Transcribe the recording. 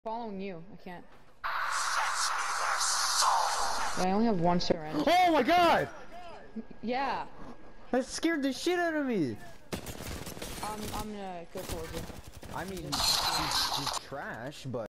Following you, I can't. Yeah, I only have one syringe. Oh my god! Yeah. That scared the shit out of me! I'm gonna go towards you. I mean, she's trash, but